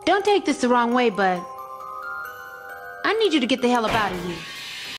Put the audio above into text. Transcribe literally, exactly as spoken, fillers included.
Don't take this the wrong way, but I need you to get the hell up out of here.